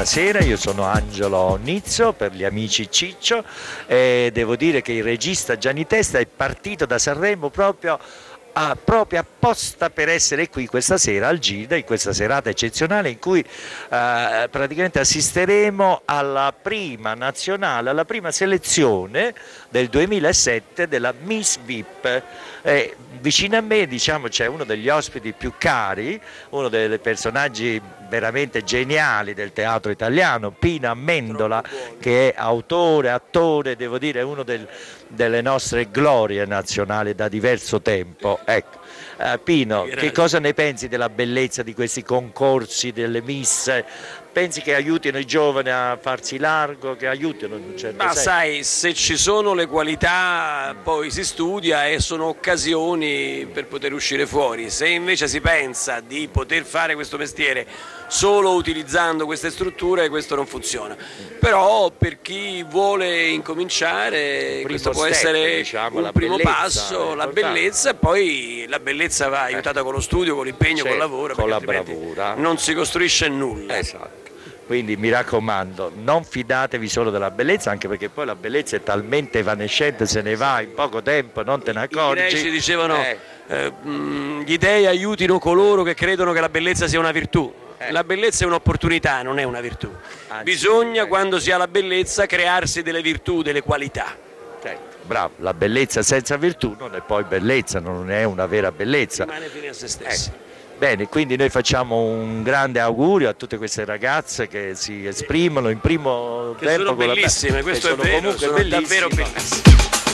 buonasera, io sono Angelo Nizzo, per gli amici Ciccio, e devo dire che il regista Gianni Testa è partito da Sanremo proprio apposta per essere qui questa sera al GIDA, in questa serata eccezionale in cui praticamente assisteremo alla prima nazionale, alla prima selezione del 2007 della Miss VIP. Vicino a me, diciamo, c'è uno degli ospiti più cari, uno dei personaggi veramente geniali del teatro italiano, Pino Amendola, che è autore, attore, devo dire è uno delle nostre glorie nazionali da diverso tempo. Ecco. Pino, che cosa ne pensi della bellezza di questi concorsi, delle Miss? Pensi che aiutino i giovani a farsi largo, che aiutino in un certo senso? Ma sai, se ci sono le qualità poi si studia e sono occasioni per poter uscire fuori. Se invece si pensa di poter fare questo mestiere solo utilizzando queste strutture, questo non funziona. Però per chi vuole incominciare questo può essere, diciamo, un primo passo, la bellezza, e poi la bellezza va aiutata con lo studio, con l'impegno, con il lavoro, con la bravura. Non si costruisce nulla. Esatto. Quindi mi raccomando, non fidatevi solo della bellezza, anche perché poi la bellezza è talmente evanescente, se ne va in poco tempo, non te ne accorgi. I greci dicevano gli dei aiutino coloro che credono che la bellezza sia una virtù. La bellezza è un'opportunità, non è una virtù. Bisogna, quando si ha la bellezza, crearsi delle virtù, delle qualità. Bravo, la bellezza senza virtù non è poi bellezza, non è una vera bellezza. Rimane fine a se stessi. Bene, quindi noi facciamo un grande augurio a tutte queste ragazze che si esprimono in primo tempo. Sono bellissime, questo è vero, sono davvero bellissime.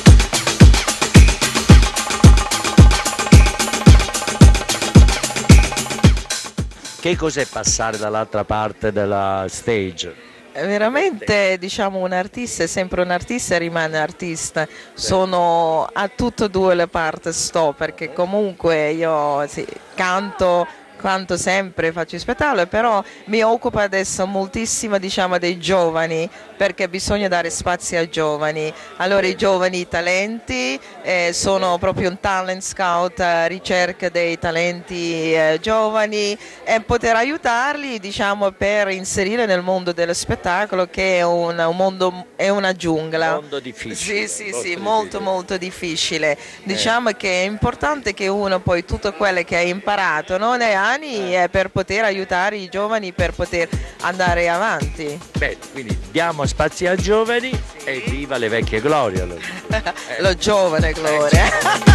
Che cos'è passare dall'altra parte della stage? Veramente, diciamo, un artista è sempre un artista e rimane artista. Sono a tutte e due le parti, perché comunque io canto sempre, faccio spettacolo, però mi occupa adesso moltissimo, diciamo, dei giovani, perché bisogna dare spazio ai giovani. Allora i giovani talenti, sono proprio un talent scout, ricerca dei talenti giovani e poter aiutarli, diciamo, per inserire nel mondo dello spettacolo, che è un mondo, è una giungla. Un mondo difficile. Sì, molto difficile. Diciamo che è importante che uno poi tutto quello che ha imparato, no, nei anni, per poter aiutare i giovani per poter andare avanti. Bene, quindi diamo spazio ai giovani e viva le vecchie glorie. Allora. Lo giovane gloria.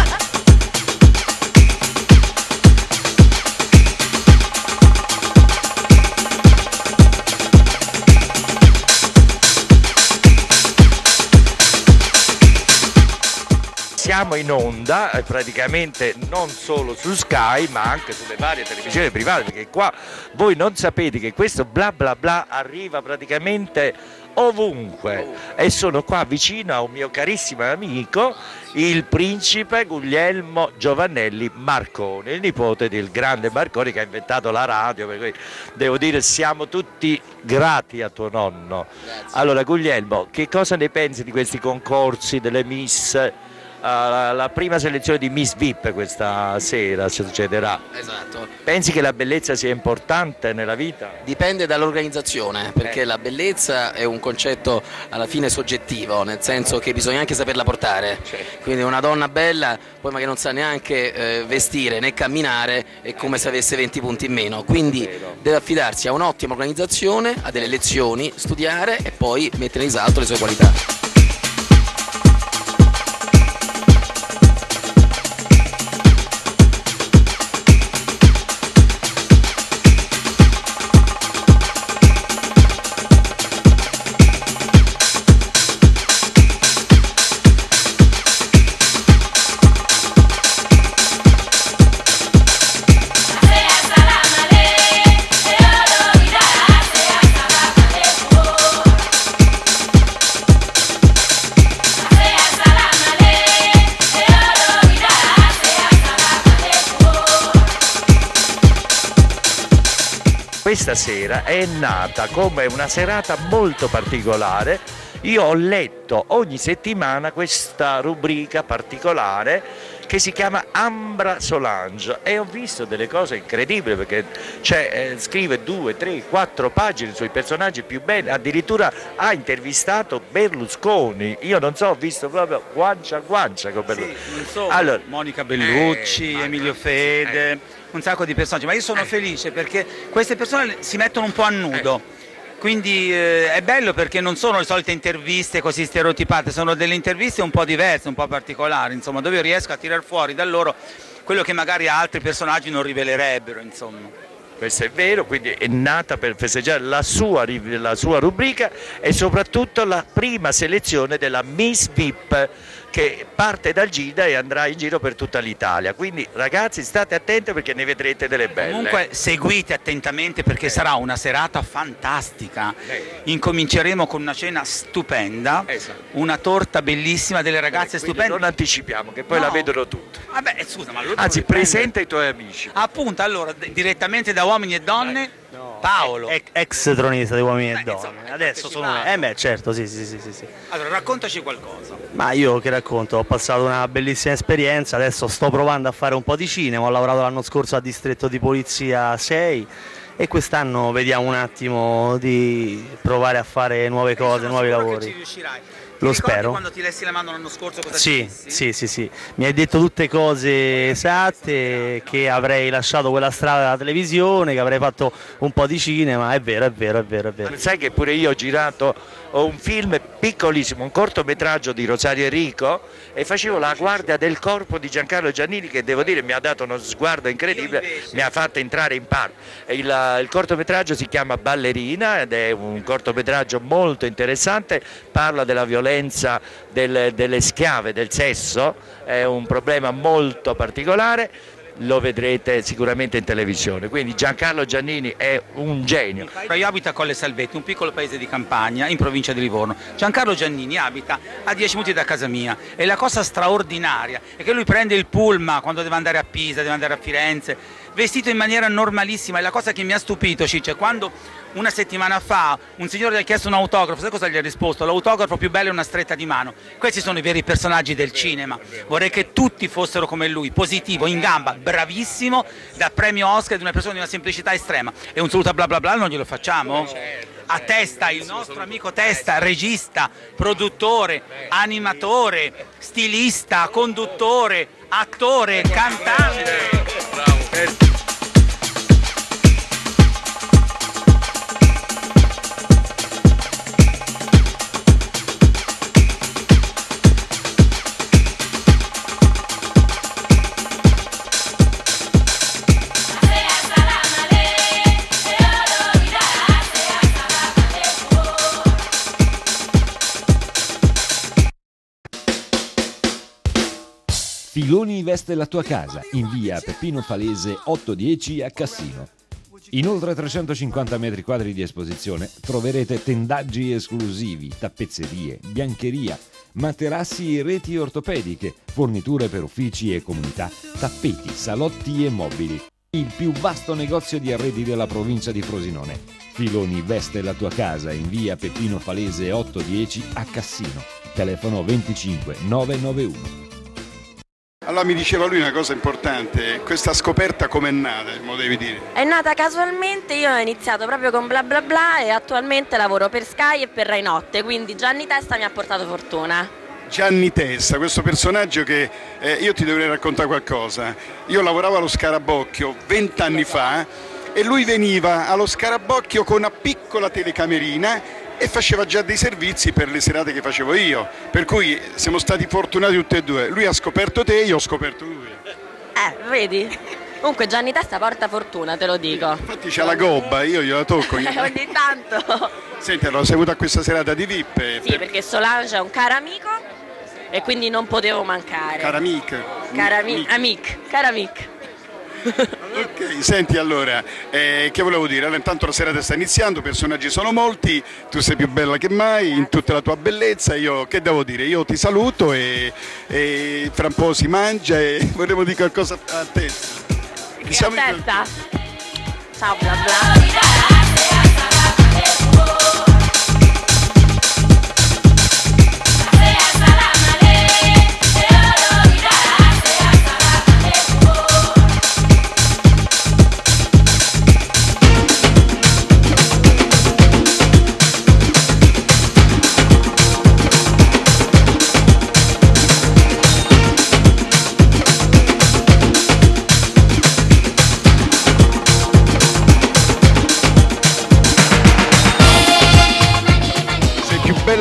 Siamo in onda praticamente non solo su Sky ma anche sulle varie televisioni private, perché qua voi non sapete che questo bla bla bla arriva praticamente ovunque e sono qua vicino a un mio carissimo amico, il principe Guglielmo Giovannelli Marconi, il nipote del grande Marconi che ha inventato la radio, per cui devo dire siamo tutti grati a tuo nonno. Grazie. Allora Guglielmo, che cosa ne pensi di questi concorsi delle Miss? La prima selezione di Miss VIP questa sera succederà. Esatto. Pensi che la bellezza sia importante nella vita? Dipende dall'organizzazione, perché la bellezza è un concetto alla fine soggettivo, nel senso che bisogna anche saperla portare. Quindi una donna bella poi magari non sa neanche vestire né camminare, è come se avesse 20 punti in meno, quindi deve affidarsi a un'ottima organizzazione, a delle lezioni, studiare e poi mettere in risalto le sue qualità. Questa sera è nata come una serata molto particolare. Io ho letto ogni settimana questa rubrica particolare che si chiama Ambra Solange, e ho visto delle cose incredibili, perché scrive 2, 3, 4 pagine sui personaggi più belli, addirittura ha intervistato Berlusconi, io non so, ho visto proprio guancia a guancia con Berlusconi. Sì, non so, allora, Monica Bellucci, Emilio Fede, un sacco di personaggi, ma io sono felice perché queste persone si mettono un po' a nudo. Quindi è bello perché non sono le solite interviste così stereotipate, sono delle interviste un po' diverse, un po' particolari, insomma, dove io riesco a tirar fuori da loro quello che magari altri personaggi non rivelerebbero, insomma. Questo è vero, quindi è nata per festeggiare la sua rubrica e soprattutto la prima selezione della Miss VIP, che parte dal Gida e andrà in giro per tutta l'Italia. Quindi ragazzi, state attenti perché ne vedrete delle belle. Comunque seguite attentamente perché sarà una serata fantastica. Incominceremo con una cena stupenda, una torta bellissima, delle ragazze stupende. Non anticipiamo che poi la vedono tutti. Vabbè, scusa, ma anzi, presenta i tuoi amici. Appunto, allora, direttamente da Uomini e Donne, Paolo. Ex tronista di Uomini e Donne. insomma, Adesso sono certo, sì. Allora, raccontaci qualcosa. Ma io che racconto, ho passato una bellissima esperienza, adesso sto provando a fare un po' di cinema, ho lavorato l'anno scorso a Distretto di Polizia 6 e quest'anno vediamo un attimo di provare a fare nuove cose, nuovi lavori. Ci riuscirai. Lo Ti ricordi spero. quando ti lessi la mano l'anno scorso cosa ci dissi? Sì, mi hai detto tutte cose esatte, che avrei lasciato quella strada della televisione, che avrei fatto un po' di cinema, è vero. Sai che pure io ho girato un film piccolissimo, un cortometraggio di Rosario Enrico, e facevo la guardia del corpo di Giancarlo Giannini, che devo dire mi ha dato uno sguardo incredibile, mi ha fatto entrare in parte. Il cortometraggio si chiama Ballerina ed è un cortometraggio molto interessante, parla della violenza delle schiave, del sesso, è un problema molto particolare, lo vedrete sicuramente in televisione, quindi Giancarlo Giannini è un genio. Io abito a Colle Salvetti, un piccolo paese di campagna in provincia di Livorno. Giancarlo Giannini abita a 10 minuti da casa mia e la cosa straordinaria è che lui prende il pullman quando deve andare a Pisa, deve andare a Firenze, vestito in maniera normalissima, e la cosa che mi ha stupito, Ciccia, quando una settimana fa un signore gli ha chiesto un autografo, sai cosa gli ha risposto? L'autografo più bello è una stretta di mano. Questi sono i veri personaggi del cinema, vorrei che tutti fossero come lui, positivo, in gamba, bravissimo, da premio Oscar, di una persona di una semplicità estrema. E un saluto a bla bla bla non glielo facciamo? A Testa, il nostro amico Testa, regista, produttore, animatore, stilista, conduttore, attore, cantante. Filoni veste la tua casa in via Peppino Falese 810 a Cassino. In oltre 350 metri quadri di esposizione troverete tendaggi esclusivi, tappezzerie, biancheria, materassi e reti ortopediche, forniture per uffici e comunità, tappeti, salotti e mobili. Il più vasto negozio di arredi della provincia di Frosinone. Filoni veste la tua casa in via Peppino Falese 810 a Cassino. Telefono 25 991. Allora mi diceva lui una cosa importante, questa scoperta com'è nata, me lo devi dire? È nata casualmente, io ho iniziato proprio con bla bla bla e attualmente lavoro per Sky e per Rai Notte, quindi Gianni Testa mi ha portato fortuna. Gianni Testa, questo personaggio che io ti dovrei raccontare qualcosa. Io lavoravo allo Scarabocchio 20 anni fa e lui veniva allo Scarabocchio con una piccola telecamerina e faceva già dei servizi per le serate che facevo io, per cui siamo stati fortunati tutti e due, lui ha scoperto te, io ho scoperto lui. Vedi? Comunque Gianni Testa porta fortuna, te lo dico. Infatti c'ha la gobba, io gliela tocco. Ogni tanto. Senti, allora sei venuto a questa serata di VIP? Sì, perché Solange è un caro amico e quindi non potevo mancare. Cara amic. Cara amic. Ok, senti allora, che volevo dire? Allora, intanto la serata sta iniziando, i personaggi sono molti, tu sei più bella che mai in tutta la tua bellezza, io che devo dire? Io ti saluto e fra un po' si mangia e vorremmo dire qualcosa a te. Ciao Testa. Ciao bla bla.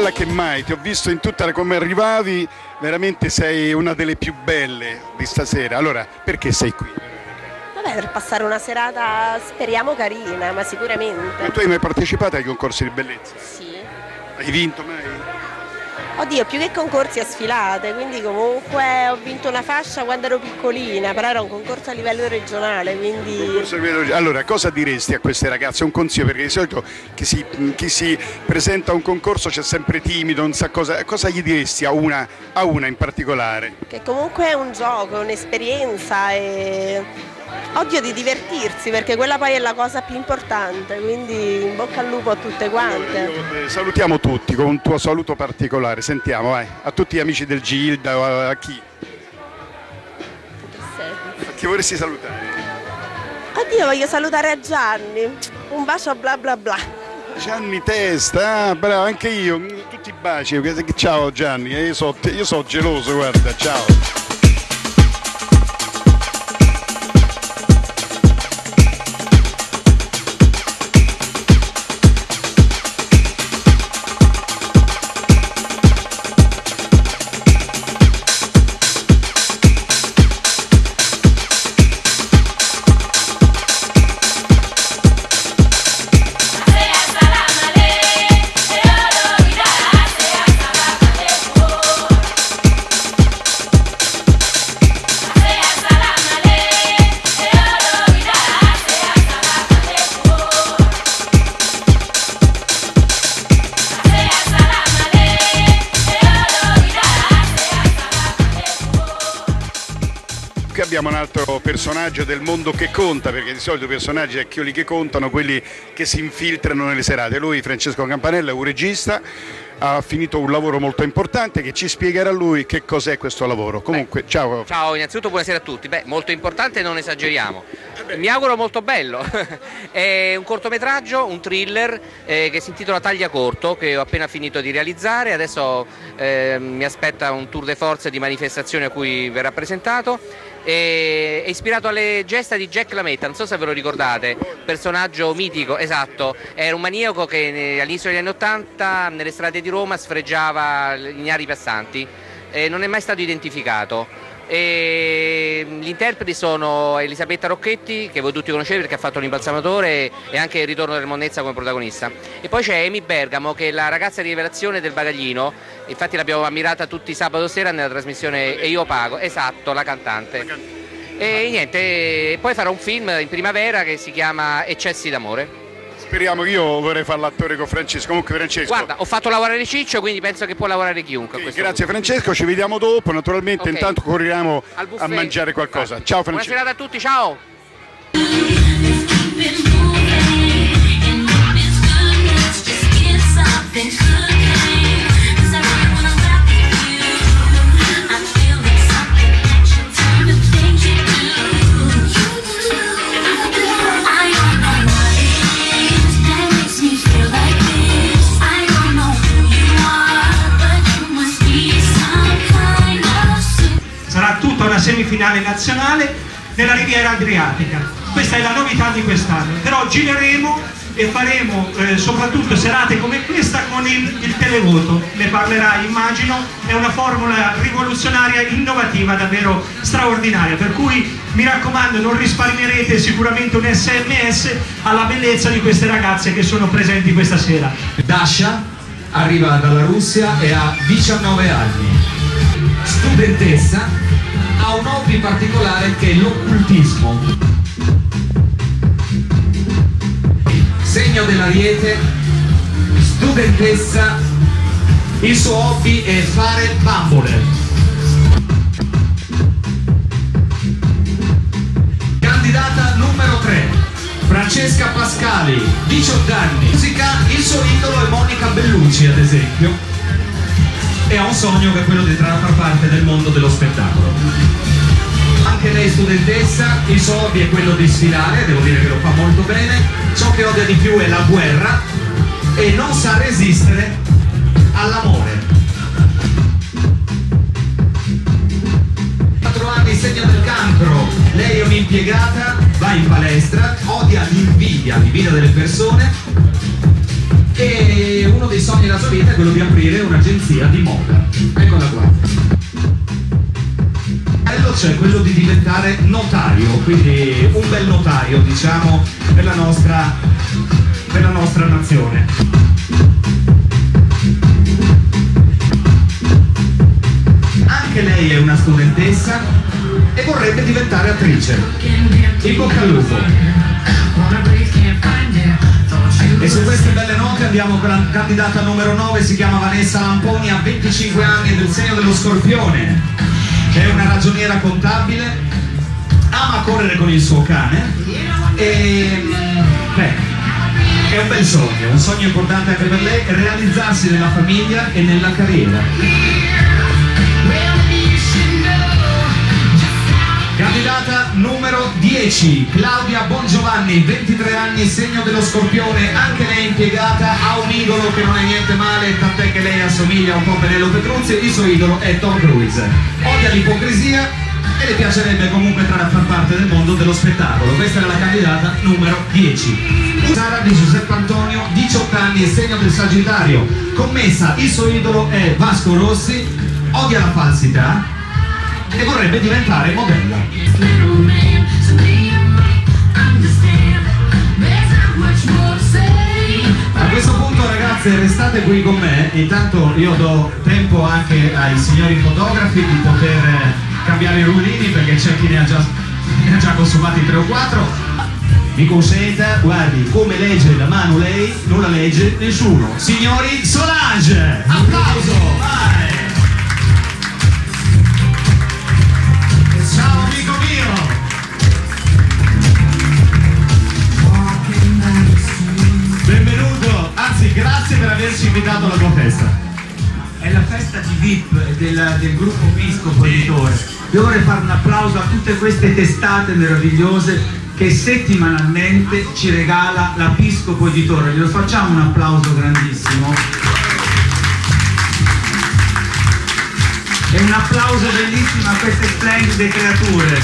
bella che mai, ti ho visto in tutta come arrivavi, veramente sei una delle più belle di stasera. Allora, perché sei qui? Vabbè, per passare una serata speriamo carina, ma sicuramente. Ma tu hai mai partecipato ai concorsi di bellezza? Sì. Hai vinto mai? Oddio, più che concorsi a sfilate, quindi comunque ho vinto una fascia quando ero piccolina, però era un concorso a livello regionale, quindi... Allora, cosa diresti a queste ragazze? Un consiglio, perché di solito chi si presenta a un concorso c'è sempre timido, non sa cosa gli diresti a una in particolare? Che comunque è un gioco, è un'esperienza e... Odio di divertirsi, perché quella poi è la cosa più importante, quindi in bocca al lupo a tutte quante. Salutiamo tutti con un tuo saluto particolare, sentiamo, vai, a tutti gli amici del Gilda, a chi? A chi vorresti salutare? Oddio, voglio salutare a Gianni, un bacio bla bla bla. Gianni Testa, bravo, anche io, tutti i baci, ciao Gianni, io so geloso, guarda, ciao. Abbiamo un altro personaggio del mondo che conta, perché di solito i personaggi è quelli che contano, quelli che si infiltrano nelle serate. Lui, Francesco Campanella, è un regista, ha finito un lavoro molto importante che ci spiegherà lui che cos'è questo lavoro. Comunque, ciao. Ciao, innanzitutto buonasera a tutti. Molto importante, non esageriamo. Mi auguro molto bello. È un cortometraggio, un thriller che si intitola Taglia Corto, che ho appena finito di realizzare. Adesso mi aspetta un tour de force di manifestazioni a cui verrà presentato. È ispirato alle gesta di Jack LaMetta, non so se ve lo ricordate, personaggio mitico, esatto, era un maniaco che all'inizio degli anni '80 nelle strade di Roma sfregiava gli ignari passanti, non è mai stato identificato. Gli interpreti sono Elisabetta Rocchetti, che voi tutti conoscete perché ha fatto l'imbalsamatore e anche Il ritorno del Monnezza come protagonista, e poi c'è Amy Bergamo, che è la ragazza di rivelazione del bagaglino, infatti l'abbiamo ammirata tutti sabato sera nella trasmissione E io pago, esatto, la cantante. E niente, poi farò un film in primavera che si chiama Eccessi d'amore. Speriamo, io vorrei fare l'attore con Francesco. Comunque Francesco, guarda, ho fatto lavorare Ciccio, quindi penso che può lavorare chiunque. Grazie Francesco, ci vediamo dopo, naturalmente okay. Intanto corriamo a mangiare qualcosa. Ciao Francesco. Buona serata a tutti, ciao. Sarà tutta una semifinale nazionale nella Riviera Adriatica. Questa è la novità di quest'anno, però gireremo e faremo soprattutto serate come questa con il televoto. Ne parlerai, immagino, è una formula rivoluzionaria, innovativa, davvero straordinaria, per cui mi raccomando, non risparmierete sicuramente un SMS alla bellezza di queste ragazze che sono presenti questa sera. Dasha arriva dalla Russia e ha 19 anni, studentessa, ha un hobby particolare che è l'occultismo. Segno dell'Ariete, studentessa, il suo hobby è fare bambole. Candidata numero 3, Francesca Pascali, 18 anni, musica, il suo idolo è Monica Bellucci ad esempio, e ha un sogno che è quello di entrare a far parte del mondo dello spettacolo. Anche lei studentessa, il suo hobby è quello di sfilare, devo dire che lo fa molto bene, ciò che odia di più è la guerra e non sa resistere all'amore. 4 anni, segno del cancro, lei è un'impiegata, va in palestra, odia l'invidia delle persone e uno dei sogni della sua vita è quello di aprire un'agenzia di moda. Eccola qua. C'è quello di diventare notario, quindi un bel notario, diciamo, per la nostra nazione. Anche lei è una studentessa e vorrebbe diventare attrice. In bocca al lupo. E su queste belle note andiamo con la candidata numero 9, si chiama Vanessa Lamponi, ha 25 anni, è del segno dello Scorpione. È una ragioniera contabile, ama correre con il suo cane e è un bel sogno, un sogno importante anche per lei, realizzarsi nella famiglia e nella carriera. Candidata numero 10, Claudia Bongiovanni, 23 anni, segno dello Scorpione, anche lei impiegata, ha un idolo che non è niente male, tant'è che lei assomiglia un po' a Penelope Cruz, il suo idolo è Tom Cruise. Odia l'ipocrisia e le piacerebbe comunque far parte del mondo dello spettacolo. Questa era la candidata numero 10. Sara di Giuseppe Antonio, 18 anni, segno del Sagittario, commessa, il suo idolo è Vasco Rossi, odia la falsità e vorrebbe diventare modella. A questo punto, ragazze, restate qui con me, intanto io do tempo anche ai signori fotografi di poter cambiare i rullini, perché c'è chi ne ha già consumati 3 o 4. Mi consenta, guardi, come legge la mano lei, non la legge nessuno. Signori, Solange! Applauso! Vai! Ciao amico mio! Benvenuto, anzi grazie per averci invitato alla tua festa. È la festa di VIP del gruppo Piscopo Editore. Io vorrei fare un applauso a tutte queste testate meravigliose che settimanalmente ci regala la Piscopo Editore. Glielo facciamo un applauso grandissimo. E un applauso bellissimo a queste splendide creature.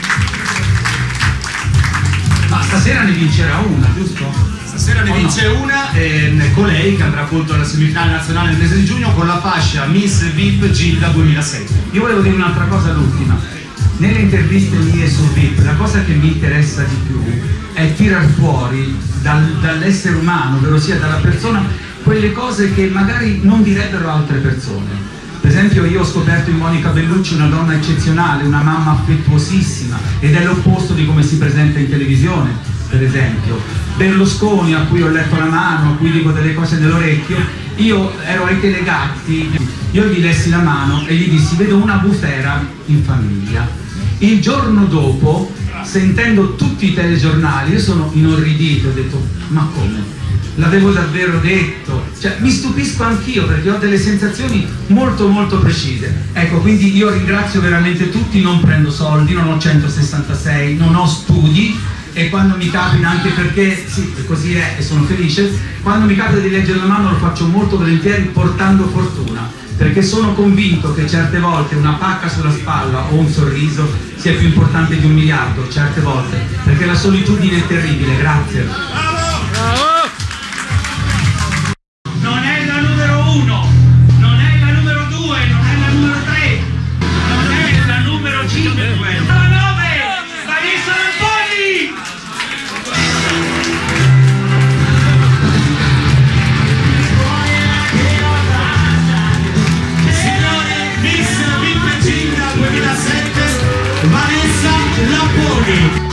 Ma stasera ne vincerà una, giusto? Stasera ne vince una con lei che andrà appunto alla semifinale nazionale nel mese di giugno con la fascia Miss VIP Gilda 2007. Io volevo dire un'altra cosa, l'ultima. Nelle interviste mie su VIP la cosa che mi interessa di più è tirar fuori dall'essere umano, ovvero sia dalla persona, quelle cose che magari non direbbero altre persone. Per esempio io ho scoperto in Monica Bellucci una donna eccezionale, una mamma affettuosissima, ed è l'opposto di come si presenta in televisione, per esempio. Berlusconi, a cui ho letto la mano, a cui dico delle cose nell'orecchio, io ero ai Telegatti, io gli lessi la mano e gli dissi: vedo una bufera in famiglia. Il giorno dopo, sentendo tutti i telegiornali, io sono inorridito, ho detto: ma come? L'avevo davvero detto? Cioè, mi stupisco anch'io perché ho delle sensazioni molto molto precise. Ecco, quindi io ringrazio veramente tutti, non prendo soldi, non ho 166, non ho studi, e quando mi capita, anche perché sì, così è e sono felice, quando mi capita di leggere la mano lo faccio molto volentieri portando fortuna, perché sono convinto che certe volte una pacca sulla spalla o un sorriso sia più importante di 1 miliardo, certe volte, perché la solitudine è terribile. Grazie. Bravo! Non è la numero 1, non è la numero 2, non è la numero 3, non è la numero 5, la 9, Vanessa Lamponi! Signore Miss VIP Gilda 2007, Vanessa Lamponi.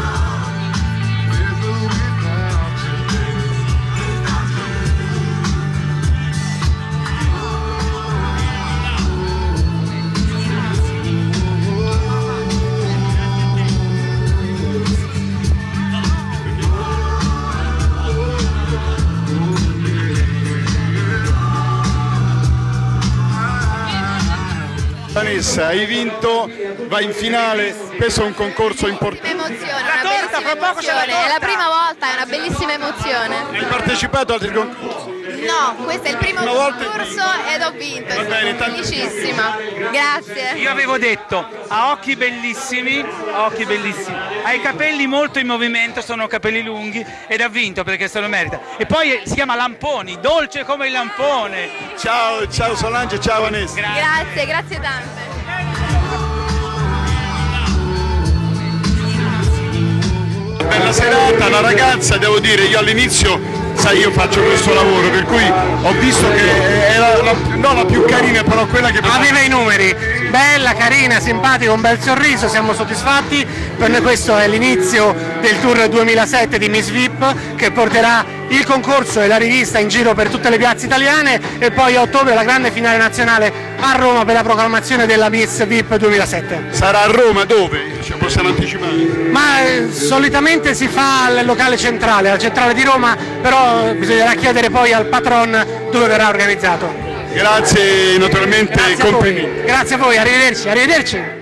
Vanessa, hai vinto, vai in finale, questo è un concorso importante. Emozione, una bellissima emozione, è la prima volta, è una bellissima emozione. Hai partecipato a altri concorsi? No, questo è il primo concorso ed ho vinto, sono felicissima. Grazie. Io avevo detto, ha occhi bellissimi, ha i capelli molto in movimento, sono capelli lunghi ed ha vinto perché se lo merita. E poi si chiama Lamponi, dolce come il lampone. Ciao Solange, ciao Vanessa. Grazie tante. Bella serata, la ragazza, devo dire, io all'inizio, sai, io faccio questo lavoro, per cui ho visto che era non la più carina, però quella che aveva i numeri, bella, carina, simpatica, un bel sorriso, siamo soddisfatti. Per noi questo è l'inizio del tour 2007 di Miss VIP, che porterà il concorso e la rivista in giro per tutte le piazze italiane, e poi a ottobre la grande finale nazionale a Roma per la proclamazione della Miss VIP 2007. Sarà a Roma dove? Ci possiamo anticipare? Ma solitamente si fa al locale centrale, al centrale di Roma, però bisognerà chiedere poi al patron dove verrà organizzato. Grazie, naturalmente, complimenti. Grazie a voi, arrivederci.